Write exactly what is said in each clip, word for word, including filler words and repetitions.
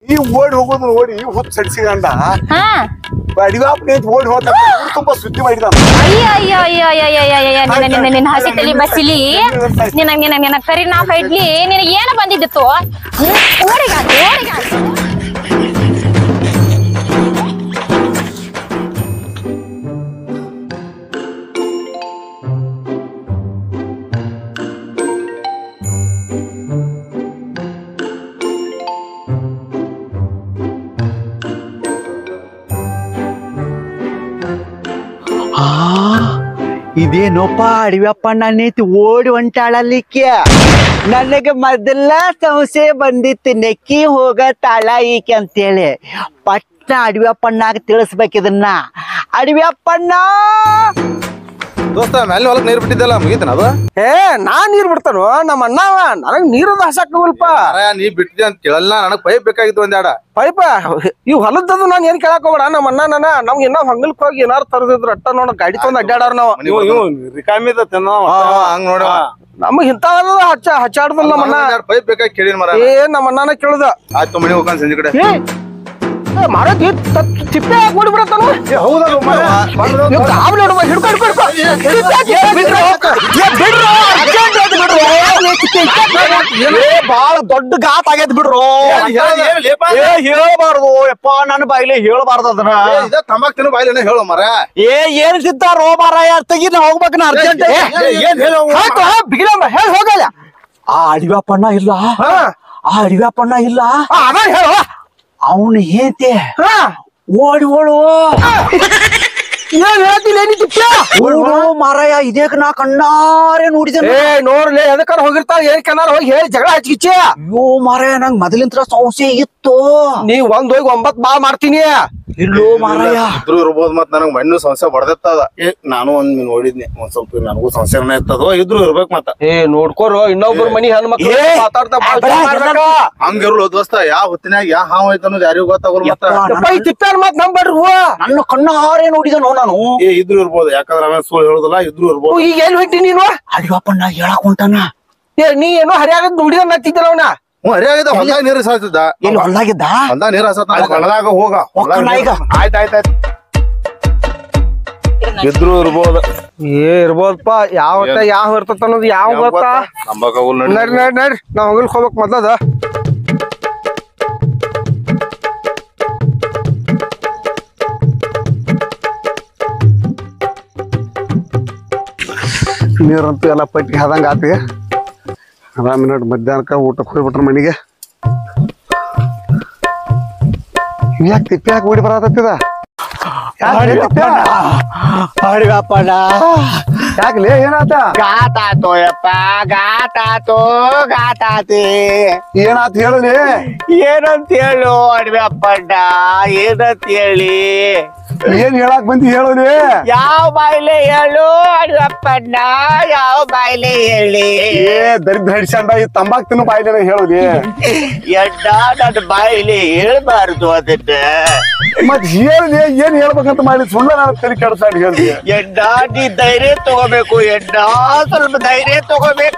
ಈ ಓಡಿ ಹೋಗೋದು ನೋಡಿ ಹುಚ್ಚ ಸಡಿಸಿಗಂಡ ಅಡಿವಾಪ್ನೆ ಓಡಿ ಹೋದ ತುಂಬಾ ಸುದ್ದಿ ಮಾಡಿದ. ಅಯ್ಯ ಅಯ್ಯ ಅಯ್ಯ ಅಯ್ಯ ಅಯ್ಯ ನಿನ್ನ ನಿನ್ನ ನಿನ್ನ ಹಸಿ ತಲಿ ಬಸಿಲಿ ನಿನ್ನ ನಿನ್ನ ನಿನ್ನ ಕರಿ ನಾ ಇಡ್ಲಿ ನಿನಗೆ ಏನು ಬಂದಿದ್ದಿತ್ತು? ಓಡಿಗಾತು ಓಡಿಗಾತು ಇದೇನೋಪ್ಪ ಅಡಿವ್ಯಪ್ಪಣ್ಣ ನೀತಿ ಓಡಿ ಹೊಂಟಾಳಲಿಕ್ಕೆ. ನನಗೆ ಮೊದಲ ಸಂಶಯ ಬಂದಿತ್ತು ನೆಕ್ಕಿ ಹೋಗ ತಾಳ ಈಕೆ ಅಂತೇಳಿ. ಪಟ್ನ ಅಡಿವ್ಯಪ್ಪಣ್ಣಾಗ ತಿಳಿಸ್ಬೇಕಿದನ್ನ. ಅಡಿವ್ಯಪ್ಪಣ್ಣ ದೋಸ್ತ ಮೇಲೆ ಹೊಲಕ್ ನೀರ್ ಬಿಟ್ಟಿದ್ದಲ್ಲ ಮುಗಿತನ ಅದು? ಏ ನಾ ನೀರ್ ಬಿಡ್ತಾನು ನಮ್ಮ ಅಣ್ಣವ ನನಗ್ ನೀರದ ಹಸಾಕಲ್ಪ. ನೀ ಬಿಟ್ಟಿದ್ದೆ ಅಂತ ಕೇಳಲ್ಲ, ನನಗ್ ಪೈಪ್ ಬೇಕಾಗಿತ್ತು ಒಂದ್ಯಾಡ ಪೈಪ. ಇವ್ ಹೊಲದ್ದದು ನಾನ್ ಏನ್ ಕೇಳಕ್ ಹೋಗ್ಬೇಡ. ನಮ್ಮ ಅಣ್ಣ ನನ್ನ ನಮ್ಗೆ ಇನ್ನೂ ಹಂಗಲ್ಕ್ ಹೋಗಿ ಏನಾರು ತರದಿದ್ರ ಅಟ್ಟ ನೋಡ ಗಾಡಿ ತೊಂದ್ ಅಡ್ಡಾಡಾರ ನಾವ್ ರಿಕಾಮಿದ ಹಂಗ್ ನೋಡ. ನಮಗ್ ಇಂತ ಹಚ್ಚ ಹಚ್ಚಾಡ್ದಲ್ಲ ನಮ್ಮ ಅಣ್ಣ. ಪೈಪ್ ಬೇಕಾಗಿ ಕೇಳಿನ ಮರ. ಏ ನಮ್ಮ ಅಣ್ಣನ ಕೇಳ್ದ. ಆಯ್ತು ಮನೆ ಹೋಗ್ಕೊಂಡ್ ಸಂಜೆ ಕಡೆ ಮಾರ ತಿಪ್ಪೆ ಓಡಿ ಬಿಡತ್ತಾನು. ಬಾಳ ದೊಡ್ಡ ಗಾತ್ ಆಗೈತ್ ಬಿಡ್ರು. ಹೇಳಬಾರ್ದು ಯಪ್ಪ, ನನ್ನ ಬಾಯಿಲೆ ಹೇಳಬಾರ್ದು ಅದನ್ನ. ತಂಬಾಕ್ ತಿನ್ನು ಬಾಯಿಲೆ ಹೇಳು ಮರ. ಏ ಏನ್ ಸಿದ್ದಾರೋ ಮಾರಾಯ, ತೆಗಿ ನಾ ಹೋಗ್ಬೇಕ ನಾ ಅರ್ಜೆಂಟ್. ಹೇಳಿ ಹೋಗಲ್ಲ. ಆ ಅಡಿವ್ಯಪ್ಪಣ್ಣ ಇಲ್ಲ, ಆ ಅಡಿವ್ಯಪ್ಪಣ್ಣ ಇಲ್ಲ. ಅದ ಹೇಳು. ಅವನು ಹೇತೆ ಓಡಿ ಓಡು ಏನ್ ಹೇಳ್ತಿಲ್ಲ ಓಡು ಮಾರಾಯ. ಇದೇಕ ನಾ ಕಣ್ಣಾರೆ ನೋಡಿದೆ. ಏ ನೋಡ್ಲಿ ಎದಕ್ಕಾರ ಹೋಗಿರ್ತಾರ ಏನ್ ಕನ್ನಾರ ಹೋಗಿ ಹೇಳಿ ಜಗಳ ಹಚ್ಕಿಚ್ಚ. ಅಯ್ಯೋ ಮಾರಾಯ, ನಂಗ್ ಮೊದಲಿಂತ್ರ ಸಂಶಯ ಇತ್ತು. ನೀವ್ ಒಂದ್ ಹೋಗಿ ಒಂಬತ್ ಬಾ ಮಾಡ್ತೀನಿ. ಇಲ್ಲೋ ಮಾರಾಯ ಇದ್ರು ಇರ್ಬೋದು. ಮತ್ ನನಗ್ ಮಣ್ಣು ಸಂಶಯ ಬಡದತ್ತದ. ಏ ನಾನು ಒಂದ್ ನೋಡಿದ್ನಿ, ಒಂದ್ ಸ್ವಲ್ಪ ನನಗೂ ಸಂಶಯನ ಇರ್ತದ. ಇದ್ರು ಇರ್ಬೇಕ್ ಮತ್ತ. ಏ ನೋಡ್ಕೋರು ಇನ್ನೊಬ್ರ ಮನಿ ಹೆಣ್ಮಕ್ಳು ಮಾತಾಡ್ತಾ ಹಂಗಿರ್ಲು ದೋಸ್ತ. ಯಾವ ಹೊತ್ತಿನಾಗ ಯಾವ ಹಾವ್ ಐತ ಅನ್ನೋದು ಯಾರಿಗೂ ಗೊತ್ತಾಗಲ್ಲ. ಮತ್ತ ತಿಪ್ಪಾರ ಮತ್ ನಂಬಡ್ರಿ ನನ್ನ ಕಣ್ಣಾರೆ ನೋಡಿದನೋ ನಾನು. ಏ ಇದ್ರು ಇರ್ಬೋದು, ಯಾಕಂದ್ರ ಅವನ್ ಸುಳ್ಳು ಹೇಳುದಿಲ್ಲ. ಇದ್ರು ಇರ್ಬೋದು. ಈಗ ಎಲ್ಲಿ ಹೊಂಟಿ ನೀನು? ಅಡಿವ್ಯಪ್ಪಣ್ಣ ಹೇಳಕ್ ಹೊಂಟಾನ. ಏ ನೀ ಏನೋ ಹರಿಯಾಗ ನೋಡಿದ ನತ್ತಿದ್ದಲ್ಲ ಅವನ. ಹ್ಮ್ ಹರಿಯಾಗಿದ್ದ ಹೊಲ್ದಾಗ ನೀರು ಸಾಯ್ತಿದ್ದ. ಎಲ್ಲಿ ಹೊಲ್ದಾಗಿದ್ದ? ಹೊಲ್ದಾಗ ನೀರು ಹಸತ್ತ ಹೊಲದಾಗ ಹೋಗ. ಆಯ್ತ ಆಯ್ತ ಆಯ್ತು. ಇದ್ರು ಇರ್ಬೋದು. ಏ ಇರ್ಬೋದಪ್ಪ. ಯಾವ ಯಾವ ಇರ್ತದ ಅನ್ನೋದು ಯಾವ ಗೊತ್ತಾ? ನಡ್ರಿ ನಡ್ರಿ ನಡ್ರಿ ನಾವ್ ಹೋಗ್ಲಿಕ್ ಹೋಗ್ಬೇಕ್ ಮೊದ್ಲದ. ನೀರಂತೂ ಎಲ್ಲ ಪಟ್ಟಿ ಹದಂಗ ಆತಿ. ಆರಾಮ ನೋಡಿ ಮಧ್ಯಾಹ್ನಕ್ಕ ಊಟಕ್ಕೆ ಹೋಗ್ಬಿಟ್ರ ಮನಿಗೆ. ಯಾಕೆ ತಿಪ್ಪಿ ಯಾಕೆ ಓಡಿ ಬರತ್ತಿದ? ಅಡಿವ್ಯಪ್ಪಣ್ಣ ಯಾಕಲೇ ಏನಾತ? ಗಾತಾತೋ ಯಪ್ಪ, ಗಾತಾತೋ ಗಾತಾತಿ. ಏನಾತ ಹೇಳಲಿ? ಏನಂತ ಹೇಳು ಅಡಿವ್ಯಪ್ಪಣ್ಣ, ಏನಂತ ಹೇಳಿ? ಏನ್ ಹೇಳಕ್ ಬಂದಿ ಹೇಳಲಿ? ಯಾವ ಬಾಯ್ಲೆ ಹೇಳು ಅಡಿವ್ಯಪ್ಪಣ್ಣ, ಯಾವ ಬಾಯ್ಲೆ ಹೇಳಿ? ಏ ದರಿದ್ರ ಹಡಿಸಂಡ ಈ ತಂಬಾಕ್ ತಿನ್ನು ಬಾಯಿಲೇನ ಹೇಳಲಿ? ಎಡ್ಡ ನನ್ನ ಬಾಯಿಲೆ ಹೇಳ್ಬಾರ್ದು ಅದನ್ನ. ಮತ್ ಹೇಳಿ ಏನ್ ಹೇಳ್ಬೇಕಂತ ಮಾಡಿ ಸುಳ್ಳ ನಾನು ತಲೆ ಕೆಡ್ಸಾಡಿ ಹೇಳಿ. ಎಡ್ಡ ನೀ ಧೈರ್ಯ ತಗೋಬೇಕು. ಎಡ್ಡ ಸ್ವಲ್ಪ ಧೈರ್ಯ ತಗೋಬೇಕ.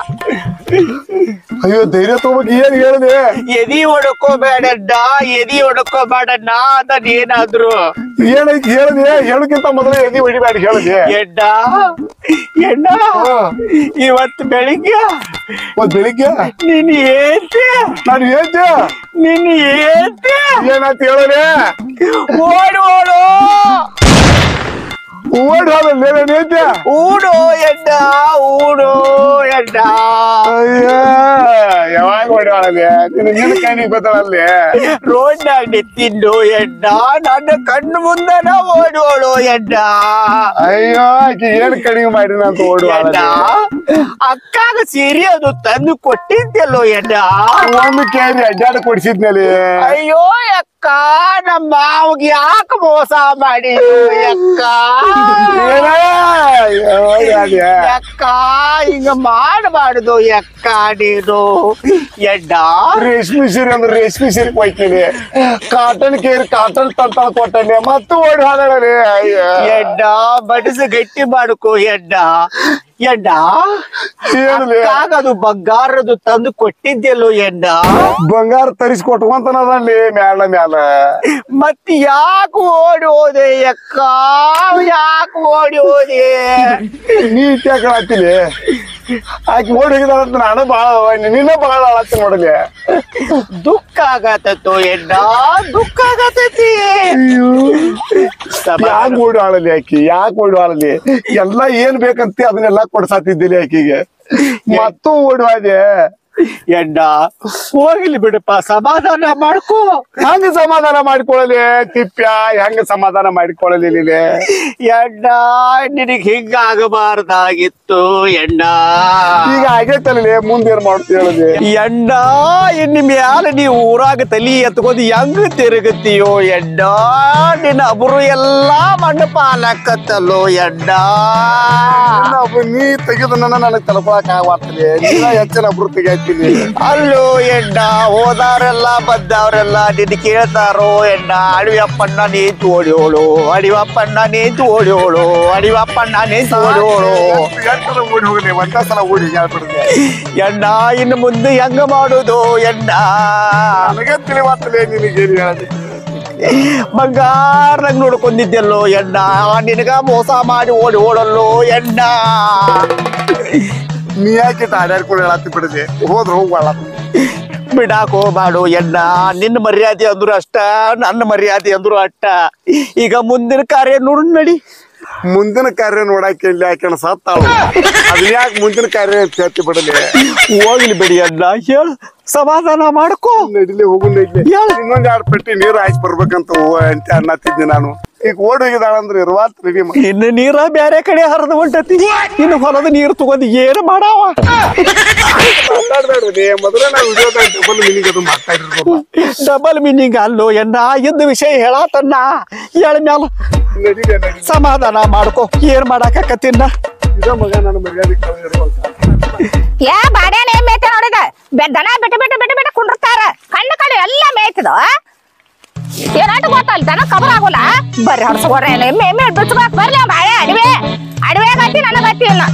ಅಯ್ಯೋ ಧೈರ್ಯ ತಗೋಬೇಕು. ಏನ್ ಹೇಳಿದೆ? ಎದಿ ಹೊಡ್ಕೋಬೇಡಣ್ಣ, ಎದಿ ಹೊಡ್ಕೋಬೇಡಣ್ಣ ಅದನ್ನ ಏನಾದ್ರು. ಏನೈತಿ ಹೇಳಿದೆ? ಹೇಳಕ್ಕಿಂತ ಮೊದಲೇ ಎದಿ ಹೊಡಿಬೇಡಿ ಹೇಳಿದೆ. ಎಡ್ಡ ಎಣ್ಣ ಇವತ್ತು ಬೆಳಿಗ್ಗೆ ಮತ್ ಬೆಳಿಗ್ಗೆ ನೀನ್ ಏತೆ ನಾನು ಏತೆ ನೀನ್ ಏತೆ ಏನಂತ ಹೇಳಲೆ? ಓಡು ಓಡು ಓಡ್ ಹೋದ ಊಡು ಎಡ್ಡ ಊಡು ಎಡ್ಡ. ಅಯ್ಯ ಯಾವಾಗ ಓಡಾಡಲೆ? ನಿನ್ನ ಕಣ್ಣಿಗೆ ಗೊತ್ತಾಳಲ್ಲಿ ರೋಡ್ನಾಗ ನಿಂತಿದ್ದು ಎಡ್ಡ ನನ್ನ ಕಣ್ಣು ಮುಂದನ ಓಡೋಳು ಎಡ್ಡ. ಅಯ್ಯೋ ಆಕಿ ಏನ್ ಕಡಿಮೆ ಮಾಡಿನ ಅಂತ ಓಡುವಾಡ. ಅಕ್ಕಾಗ ಸೀರೆ ಅದು ತಂದು ಕೊಟ್ಟಿದ್ದೆಲ್ಲೋ ಎಡ್ಡ. ಒಂದು ಕೇಳಿ ಅಡ್ಡಾಡ ಕೊಡ್ಸಿದ್ನಲ್ಲಿ. ಅಯ್ಯೋ ಅಕ್ಕ ನಮ್ಮ ಮಾವಿಗೆ ಯಾಕೆ ಮೋಸ ಮಾಡಿ ಅಕ್ಕ? ಅಕ್ಕ ಹಿಂಗ ಮಾಡಬಾರ್ದು ಅಕ್ಕ ನೀನು ಎಡ್ಡ. ರೇಷ್ಮೆ ಸೀರೆ ಅಂದ್ರೆ ರೇಷ್ಮೆ ಸೀರೆ ಕೊಯ್ತೀನಿ. ಕಾಟನ್ ಕೇರಿ ಕಾಟನ್ ತಂತ ಕೊಟ್ಟನೆ ಮತ್ತು ಓಡಿ ಹಾಡಲಿ. ಎಡ್ಡ ಬಡಿಸಿ ಗಟ್ಟಿ ಮಾಡ್ಕೋ ಎಡ್ಡ. ಎಣ್ಣ ಏನ್ಲಿ ಅದು ಬಂಗಾರದು ತಂದು ಕೊಟ್ಟಿದ್ದೆಲ್ಲೋ ಎಣ್ಣ ಬಂಗಾರ ತರಿಸ್ಕೊಟ್ಕೊಂತನದಲ್ಲಿ ಮ್ಯಾಲ ಮ್ಯಾಲ ಮತ್ ಯಾಕೆ ಓಡಿ ಹೋದೆ ಅಕ್ಕ ಯಾಕೆ ಓಡಿ ಹೋದೆ ನೀ ಕೇಳತ್ತೀನಿ ಆಕಿ ಓಡಿ ಹೋಗಿದಾಳಂತ ನಾನು ಬಾಳ ನಿನ್ನ ಬಾಳ ಆಳತ್ತಿ ನೋಡಲಿ ದುಃಖ ಆಗತ್ತೋ ಎಣ್ಣ ದುಃಖ ಆಗತೈತಿ ಯಾಕೆ ಓಡಿ ಆಳಲಿ ಆಕಿ ಯಾಕೆ ಓಡಿ ಆಳಲಿ ಎಲ್ಲಾ ಏನ್ ಬೇಕಂತ ಅದನ್ನೆಲ್ಲಾ ಕೊಡ್ಸಾತಿದ್ದಿಲ್ಲ ಆಕಿಗೆ ಮತ್ತೂ ಓಡಿ ಹೋದೆ ಎಣ್ಣ ಹೋಗ್ಲಿ ಬಿಡಪ್ಪ ಸಮಾಧಾನ ಮಾಡ್ಕೋ ಹೆಂಗ ಸಮಾಧಾನ ಮಾಡಿಕೊಳ್ಳಲಿ ತಿಪ್ಪ್ಯ ಹೆಂಗ ಸಮಾಧಾನ ಮಾಡಿಕೊಳ್ಳಲಿ ನೀನೆ ಎಣ್ಣ ನಿನಗ್ ಹಿಂಗ ಆಗಬಾರ್ದಾಗಿತ್ತು ಎಣ್ಣ ಈಗ ಆಗೈತಲ್ಲಿ ಮುಂದೇನ್ ಮಾಡ್ತೀವಿ ಹೇಳಲಿ ಎಣ್ಣ ಇನ್ ಮ್ಯಾಲ ನೀ ಊರಾಗ ತಲಿ ಎತ್ಕೊಂಡು ಹೆಂಗ ತಿರುಗತ್ತೀಯೋ ಎಣ್ಣ ನಿನ್ನ ಅಬ್ರು ಎಲ್ಲಾ ಮಣ್ಣು ಪಾಲಕತ್ತಲ್ಲೋ ಎಣ್ಣ ನೀ ತೆಗೆದನ್ನ ನನಗ್ ತಲುಪಕ್ ಆಗವಾಗ್ತದೆ ನೀನ ಹೆಚ್ಚಿನ ಒಬ್ರು ತೆಗಿತೀನಿ ಅಲ್ಲೋ ಎಣ್ಣ ಹೋದವ್ರೆಲ್ಲ ಬಂದವ್ರೆಲ್ಲ ನಿನ್ ಕೇಳ್ತಾರೋ ಎಣ್ಣ ಅಡಿವಪ್ಪಣ್ಣ ನೀತು ಓಡಿಯೋಳು ಅಡಿವಪ್ಪಣ್ಣ ನೀತು ಓಡಿಯೋಳು ಅಡಿವಪ್ಪಣ್ಣ ನೀತು ಓಡಿಯೋಳು ಓಡಿ ಹೋಗಲಿ ಒಂದೇ ಸಲ ಓಡಿ ಹೇಳ್ಬಿಡ್ದೆ ಎಣ್ಣ ಇನ್ನು ಮುಂದೆ ಹೆಂಗ ಮಾಡುದು ಎಣ್ಣ ನನಗೆ ತಿಳಿವಾಗ್ತದೆ ನಿನಗೆ ಹೇಳಿ ಬಂಗಾರಂಗ್ ನೋಡ್ಕೊಂಡಿದ್ದೆಲ್ಲೋ ಎಣ್ಣ ನಿನಗ ಮೋಸ ಮಾಡಿ ಓಡಿ ಓಡಲ್ಲೋ ಎಣ್ಣ ನೀ ಯಾಕೆ ಆಡ್ಯಾಡ್ಕೊಂಡು ಹೇಳತ್ತಿ ಬಿಡದೆ ಹೋದ್ರ ಹೋಗ್ಬಾಳ ಬಿಡಾಕ್ ಹೋಗ್ಬಾಡು ಎಣ್ಣ ನಿನ್ನ ಮರ್ಯಾದೆ ಅಂದ್ರು ಅಷ್ಟ ನನ್ನ ಮರ್ಯಾದೆ ಅಂದ್ರು ಅಷ್ಟ ಈಗ ಮುಂದಿನ ಕಾರ್ಯ ನೋಡ್ ನಡಿ ಮುಂದಿನ ಕಾರ್ಯ ನೋಡಾಕ ಇಲ್ಲಿ ಯಾಕೆ ಸತ್ತಾಳು ಅದ್ ಯಾಕೆ ಮುಂದಿನ ಕಾರ್ಯ ಹೇಳ್ತಿ ಬಿಡಲಿ ಹೋಗ್ಲಿ ಬಿಡಿ ಅಣ್ಣ ಹೇಳ ಸಮಾಧಾನ ಮಾಡ್ಕೋ ನಡಿಲಿ ಹೋಗು ನಡಿಲಿ ಇನ್ನೊಂದ್ ಎರಡು ಪೆಟ್ಟಿ ನೀರು ಹಾಕಿ ಬರ್ಬೇಕಂತ ಅಂತ ಅನ್ನತ್ತಿದ್ದೆ ನಾನು ಈಗ ಓಡಿ ಹೋಗಿದಾಳಂದ್ರೆ ಇರುವಾತ್ ರೆಡಿ ಇನ್ನು ನೀರ ಬ್ಯಾರೆ ಕಡೆ ಹರಿದು ಹೊಂಟತಿ ಇನ್ನು ಹೊಲದ ನೀರು ತಗೊಂಡು ಏನು ಮಾಡಾವ ಮಾತಾಡ್ಬೇಡ್ರಿ ಮೊದಲೇ ನಾವು ವಿಡಿಯೋದಾಗ ಡಬಲ್ ಮೀನಿಂಗ್ ಅದು ಮಾತಾಡಿರ್ಬೋದು ಡಬಲ್ ಮೀನಿಂಗ್ ಅಲ್ಲೋ ಎಣ್ಣ ಇದ್ದ ವಿಷಯ ಹೇಳತನ್ನ ಹೇಳ ಮ್ಯಾಲ ನಡಿಲಿ ನಡಿ ಸಮಾಧಾನ ಮಾಡ್ಕೋ ಏನ್ ಮಾಡಾಕತ್ತಿನ್ನ ಇದ ಮಗ ನನ್ನ ಮರ್ಯಾದೆ ಕಳೆದಿರುವಂತ ಯಾ ಬಾಡ್ಯಾನ ಏನ್ ಮೇಯ್ತ ನೋಡಿದ ದನ ಬಿಟ್ಟು ಬಿಟ್ಟು ಬಿಟ್ಟು ಬಿಟ್ಟು ಕುಂಡಿರ್ತಾರ ಕಣ್ಣು ಕಡೆ ಎಲ್ಲ ಮೇಯ್ತದ ಏನಾಟ ಗೊತ್ತಲ್ಲ ದನ ಕಬರ್ ಆಗೋಲ್ಲ ಬರ್ರಿ ಹೊಡ್ಸ್ಕೊಡ್ರಿ ಎಮ್ಮೆ ಎಮ್ಮೆ ಬಿಡ್ಸ್ಕೊಳಕ್ ಬರ್ಲಿ ಬಾಳೆ ಅಡಿವೆ ಅಡಿವೆ ಗತಿ ನನಗ ಗತಿ ಇಲ್ಲ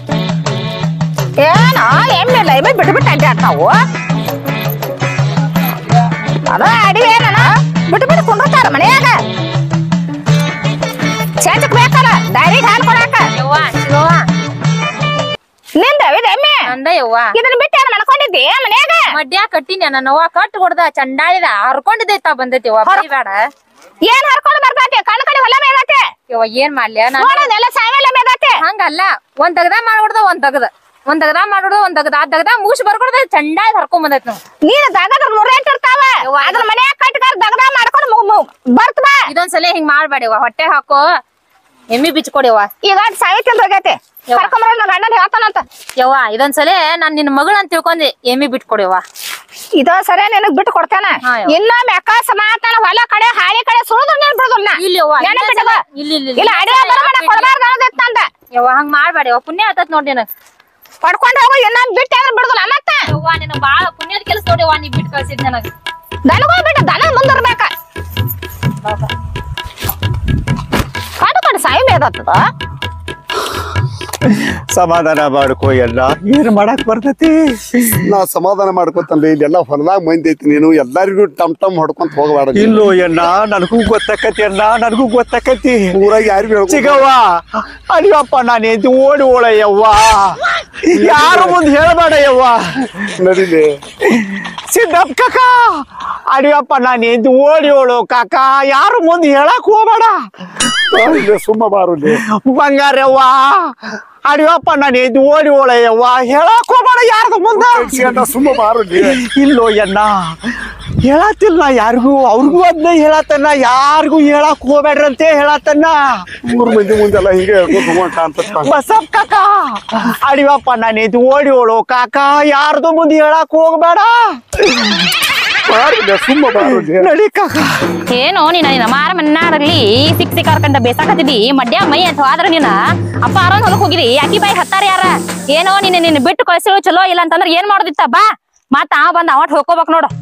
ಏನ ಎಮ್ಮೆ ಇಲ್ಲ ಎಮ್ಮೆ ಬಿಟ್ಟು ಬಿಟ್ಟು ಅಡ್ಡಾಡ್ತಾವು ಅದ ಅಡಿವೆ ಏನ ಬಿಟ್ಟು ಬಿಟ್ಟು ಕುಂಡಿರ್ತಾರ ಮನ್ಯಾಗ ಚೇಚಕ್ ಬೇಕಲ್ಲ ಡೈರಿಗೆ ಹಾಲು ಕೊಡಾಕ ನಿಂದ ಎಮ್ಮೆ ಅಂದಯ್ಯವ್ವ ಇದನ್ನ ಬಿಟ್ಟು ಏನ್ ಮಾಡ್ಕೊಂಡಿದ್ದಿ ಮನ್ಯಾಗ ಮಡ್ಯಾ ಕಟ್ಟಿನ ನನ್ನವ್ವ ಕಟ್ ಹೊಡ್ದ ಚಂಡಾಳಿದ ಹರ್ಕೊಂಡಿದ್ದೈತ ಬಂದೈತಿವ ಬೇಡ ಏನ್ ಹರ್ಕೊಂಡು ಬರ್ತೈತಿ ಕಣ್ಣು ಕಡೆ ಹೊಲ ಮೇಗತ್ತೆ ಯವ್ವ ಏನ್ ಮಾಡ್ಲ್ಯಾ ನಾನು ನೋಡೋದೆಲ್ಲ ಸಾಯವೆಲ್ಲ ಮೇಗತ್ತೆ ಹಂಗಲ್ಲ ಒಂದ್ ತಗದ ಮಾಡ್ಬಿಡ್ದ ಒಂದ್ ತಗದ ಒಂದ್ ತಗದ ಮಾಡ್ಬಿಡ್ದ ಒಂದ್ ತಗದ ಆ ತಗದ ಮುಗಿಸಿ ಬರ್ಕೊಡ್ದ ಚಂಡಾಳಿ ಹರ್ಕೊಂಡ್ ಬಂದೈತಿ ನಾವು ನೀನ್ ದಗದ್ರ ಮುರೇಟ್ ಇರ್ತಾವ ಅದ್ರ ಮನ್ಯಾಗ ಕಟ್ಟಾರ ದಗದ ಮಾಡ್ಕೊಂಡು ಬರ್ತ ಬಾ ಇದೊಂದ್ಸಲ ಹಿಂಗ್ ಮಾಡ್ಬೇಡಿವ ಹೊಟ್ಟೆ ಹಾಕೋ ಎಮ್ಮಿ ಬಿಚ್ಕೊಡಿವ ಈಗ ಸಾಯತಿ ಅಂತ ಹೋಗೈತಿ ಕರ್ಕೊಂಬರ ನನ್ನ ಗಂಡನ್ ಹೇಳ್ತಾನಂತ ಯವ್ವ ಇದೊಂದ್ಸಲ ನಾನ್ ನಿನ್ ಮಗಳ ಅಂತ ತಿಳ್ಕೊಂಡಿ ಎಮ್ಮಿ ಬಿಟ್ಕೊಡಿವ ಇದ ಸರಿ ನಿನಗ್ ಬಿಟ್ಟು ಕೊಡ್ತೇನ ಇನ್ನೊಮ್ಮೆ ಅಕ್ಕ ಸಮಾತಾನ ಹೊಲ ಕಡೆ ಹಾಳಿ ಕಡೆ ಸುಳಿದ್ರು ನೀನ್ ಬಿಡುದಿಲ್ಲ ಇಲ್ಲವ್ವ ಇಲ್ಲಿ ಇಲ್ಲ ಅಡಿಗೆ ಬರಬೇಡ ಕೊಡಬಾರ್ದು ಅನ್ನೋದಿತ್ತಂದ ಯವ್ವ ಹಂಗ್ ಮಾಡ್ಬೇಡಿವ ಪುಣ್ಯ ಆತತ್ ನೋಡಿ ನಿನಗ್ ಪಡ್ಕೊಂಡ್ ಹೋಗು ಇನ್ನೊಮ್ಮೆ ಬಿಟ್ಟು ಅಂದ್ರೆ ಬಿಡುದಿಲ್ಲ ಮತ್ತ ಯವ್ವ ನಿನಗ್ ಬಾಳ ಪುಣ್ಯದ ಕೆಲಸ ನೋಡಿವ ನೀ ಬಿಟ್ಟು ಕಳ್ಸಿದ್ ನನಗ್ ದನಗೂ ಬಿಟ್ಟು ದನ ಮುಂದಿರ್ಬೇಕ ಕಾಡು ಕಾಡು ಸಾಯಿ ಮೇದತ್ತದ ಸಮಾಧಾನ ಮಾಡ್ಕೋ ಎಲ್ಲ ಏನ್ ಮಾಡಕ್ ಬರ್ತೈತಿ ನಾ ಸಮಾಧಾನ ಮಾಡ್ಕೊತಂದ್ರೆ ಇಲ್ಲೆಲ್ಲ ಹೊಲದಾಗ ಮಂದಿ ಐತಿ ನೀನು ಎಲ್ಲರಿಗೂ ಟಮ್ ಟಮ್ ಹೊಡ್ಕೊಂತ ಹೋಗಬಾರ್ದು ಇಲ್ಲೋ ಎಣ್ಣ ನನಗೂ ಗೊತ್ತಾಕತಿ ಅಣ್ಣ ನನಗೂ ಗೊತ್ತಾಕತಿ ಊರಾಗ ಯಾರಿಗೂ ಚಿಗವ್ವ ಅಡಿಯಪ್ಪ ನಾನು ಎದ್ದು ಓಡಿ ಓಳಯ್ಯವ್ವ ಯಾರು ಮುಂದೆ ಹೇಳಬೇಡ ಯವ್ವ ನಡಿಲಿ ಸಿದ್ದಪ್ಪ ಕಾಕ ಅಡಿಯಪ್ಪ ನಾನು ಎದ್ದು ಓಡಿ ಓಳು ಕಾಕ ಯಾರು ಮುಂದೆ ಹೇಳಕ್ ಹೋಗ್ಬೇಡ ಸುಮ್ಮ ಬಾರುಲಿ ಬಂಗಾರವ್ವ ಅಡಿಯಪ್ಪ ನಾನು ಎದ್ದು ಓಡಿ ಓಳಯ್ಯವ್ವ ಹೇಳಕ್ ಹೋಗ್ಬೇಡ ಯಾರ್ದು ಮುಂದ ಸುಮ್ಮ ಬಾರುಲಿ ಇಲ್ಲೋ ಎಣ್ಣ ಹೇಳತ್ತಿಲ್ಲ ಯಾರಿಗೂ ಅವ್ರಿಗೂ ಅದನ್ನ ಹೇಳತ್ತನ್ನ ಯಾರಿಗೂ ಹೇಳಕ್ ಹೋಗ್ಬೇಡ್ರಂತೆ ಹೇಳತ್ತನ್ನ ಮೂರ್ ಮಂದಿ ಮುಂದೆಲ್ಲ ಹಿಂಗೆ ಹೇಳ್ಕೊಂಡು ಹೋಗೋಣ ಅಂತ ಬಸಪ್ಪ ಕಾಕ ಅಡಿಯಪ್ಪ ನಾನು ಎದ್ದು ಓಡಿ ಓಳು ಕಾಕ ಯಾರ್ದು ಮುಂದೆ ಹೇಳಕ್ ಹೋಗ್ಬೇಡ ಸುಮ್ಮ ಬಾರುಲಿ ನಡಿ ಕಾಕ ಏನೋ ನೀನ ನಿನ್ನ ಮಾರ ಮನ್ನಾರಲ್ಲಿ ಸಿಕ್ ಸಿಕ್ ಕರ್ಕಂಡ ಬೇಸಾಕತ್ತಿದ್ದಿ ಮಡ್ಯ ಮೈ ಅಂತ ಆದ್ರ ನೀನ ಅಪ್ಪ ಆರೋನ್ ಹೊಲಕ್ ಹೋಗಿರಿ ಯಾಕಿ ಬಾಯಿ ಹತ್ತಾರ ಯಾರ ಏನೋ ನೀನ್ ನಿನ್ನ ಬಿಟ್ಟು ಕಳ್ಸಿರೋ ಚಲೋ ಇಲ್ಲ ಅಂತಂದ್ರ ಏನ್ ಮಾಡೋದಿತ್ತ ಬಾ ಮತ್ತ ಆ ಬಂದ ಅವಟ್ ಹೋಗ್ಕೋಬೇಕ್ ನೋಡು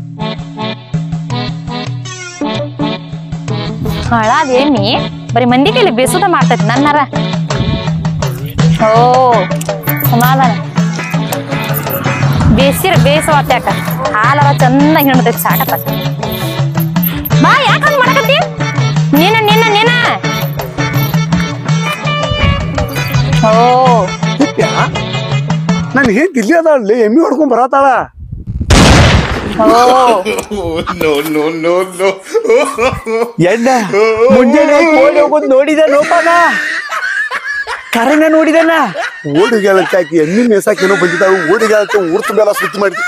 ಹಳಾದೇಮಿ ಬರೀ ಮಂದಿ ಕೈಲಿ ಬೇಸುದ ಮಾಡ್ತೈತಿ ನನ್ನರ ಓ ಸಮಾಧಾನ ಬೇಸಿರ ಬೇಸವತ್ತ ಯಾಕ ಹಾಲರ ಚಂದ ಹಿಂಡತೈತಿ ಸಾಕತ್ತ ಬಾ ಯಾಕ ಹಂಗ ಮಾಡಕತ್ತಿ ನೀನ ನಿನ್ನ ನೀನ ಓ ನನ್ ಹೇಗ್ ಇಲ್ಲಿ ಅದಾಳ್ಲಿ ಎಮ್ಮಿ ಹೊಡ್ಕೊಂಡ್ ಬರತಾಳ ಎಣ್ಣ ಮುಂಜಾನೆ ಓಡಿ ಹೋಗೋದ್ ನೋಡಿದ ನೋಪಾನ ಕರೆನ ನೋಡಿದನ ಓಡಿಗಾಳಕ್ಕೆ ಹಾಕಿ ಎಮ್ಮಿ ಮೇಸಾಕಿ ಏನೋ ಬಂದಿದ್ದಾಳು ಓಡಿಗಾಳಕ್ಕೆ ಊರ್ ತುಂಬೆಲ್ಲ ಸುತ್ತಿ ಮಾಡಿ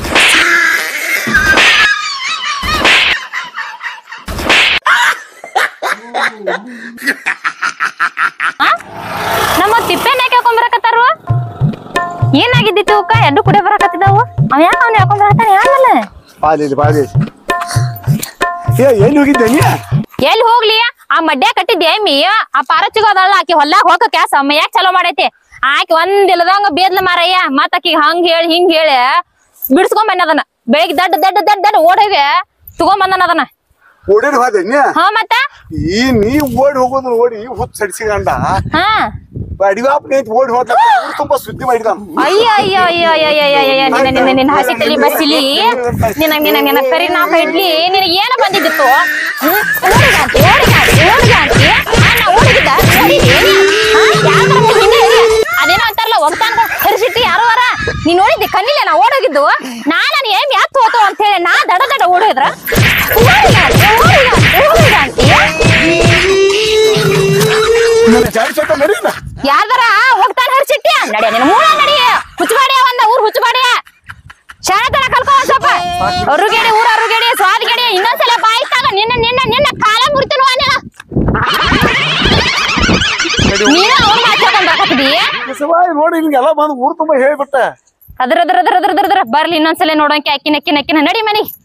ನಮ್ಮ ತಿಪ್ಪೆನ ಹಾಕೊಂಡ್ ಬರಕತ್ತಾರು ಏನಾಗಿದ್ದಿತ್ತು ಅಕ್ಕ ಎಡ್ಡು ಕುಡಿ ಬರಕತ್ತಿದಾವು ಅವ ಯಾಕ ಅವ್ನ ಹಾಕೊಂಡ್ ಬರತ್ತಾನ ಯಾವಲ್ಲ ಬಾಲಿ ಬಾಲಿ ಏ ಎಲ್ಲಿ ಹೋಗಿದ್ದೆ ನೀ ಎಲ್ಲಿ ಹೋಗ್ಲಿ ಆ ಮಡ್ಯ ಕಟ್ಟಿದ್ದೆ ಎಮ್ಮಿ ಆ ಪಾರಚಿಗ ಅದಲ್ಲ ಆಕಿ ಹೊಲ್ಲಾಗ ಹೋಗ ಕ್ಯಾಸ ಅಮ್ಮ ಯಾಕೆ ಚಲೋ ಮಾಡೈತಿ ಆಕಿ ಒಂದ್ ಇಲ್ಲದಂಗ ಬೇದ್ಲ ಮಾರಯ್ಯ ಮತ್ ಆಕಿ ಹಂಗ ಹೇಳಿ ಹಿಂಗ್ ಹೇಳಿ ಬಿಡ್ಸ್ಕೊಂಡ್ ಬಂದ ಅದನ್ನ ಬೆಳಿಗ್ಗೆ ದಡ್ಡ ದಡ್ಡ ದಡ್ಡ ದಡ್ಡ ಓಡೋಗಿ ತಗೊಂಡ್ ಬಂದನ ಅದನ್ನ ಓಡೇರಿ ಹೋದೆ ನೀ ಹಾ ಮತ್ತ ಈ ನೀ ಓಡಿ ಹೋಗೋದು ನೋಡಿ ಹುತ್ ಸಡಿಸಿಗಂಡ ಹಾ ಅಡಿವಾಪ್ನ ಓಡಿ ಹೋದ ಊರ್ ತುಂಬಾ ಸುದ್ದಿ ಮಾಡಿದ ಅಯ್ಯ ಅಯ್ಯ ಅಯ್ಯ ಅಯ್ಯ ಅಯ್ಯ ಅಯ್ಯ ನಿನ್ನ ನಿನ್ನ ನಿನ್ನ ಹಸಿ ತಲಿ ಬಸಿಲಿ ನಿನ್ನ ನಿನ್ನ ನಿನ್ನ ಪರಿಣಾಮ ಇಡ್ಲಿ ನಿನಗೆ ಏನು ಬಂದಿದ್ದಿತ್ತು ಓಡಿಗಾಂತಿ ಓಡಿಗಾಂತಿ ಓಡಿಗಾಂತಿ ನಾ ಓಡಿಗಿದ್ದ ಅದೇನೋ ಅಂತಾರಲ್ಲ ಒಗ್ತಾನ ಹರಿಸಿಟ್ಟು ಯಾರು ಅರ ನೀ ನೋಡಿದ್ದೆ ಕಣ್ಣಿಲ್ಲ ನಾ ಓಡೋಗಿದ್ದು ನಾನು ಏನ್ ಯಾಕೆ ಹೋತು ಅಂತ ಹೇಳಿ ನಾ ದಡ ದಡ ಓಡೋದ್ರ ಓಡಿಗಾಂತಿ ಓಡಿಗಾಂತಿ ಓಡಿಗಾಂತಿ ಯಾರ್ದಾರ ಹೋಗ್ತಾನ ಹರಿಸಿಟ್ಟಿ ನಡಿಯ ನಿನ್ನ ಮೂಳ ನಡಿಯ ಹುಚ್ಚುಬಾಡಿಯ ಒಂದ ಊರ್ ಹುಚ್ಚುಬಾಡಿಯ ಶಾಣತನ ಕಲ್ಕೋ ಸ್ವಲ್ಪ ಅರುಗೇಡಿ ಊರ ಅರುಗೇಡಿ ಸ್ವಾದಿಗೇಡಿ ಇನ್ನೊಂದ್ಸಲ ಬಾಯಿಸ್ತಾಗ ನಿನ್ನ ನಿನ್ನ ನಿನ್ನ ಕಾಲ ಮುರಿತನು ನೀನ ಅವ್ರು ಮಾತಾಡ್ಕೊಂಡ್ ಹಾಕತ್ತಿದಿ ನೋಡಿ ನಿಮ್ಗೆಲ್ಲ ಬಂದು ಊರ್ ತುಂಬಾ ಹೇಳ್ಬಿಟ್ಟ ಅದ್ರ ಅದ್ರ ಅದ್ರ ಅದ್ರ ಅದ್ರ ಬರ್ಲಿ ಇನ್ನೊಂದ್ಸಲ ನೋಡೋಕೆ ಅಕ್ಕಿನ ಅಕ್ಕಿನ ಅಕ್ಕಿನ ನಡಿ ಮನಿ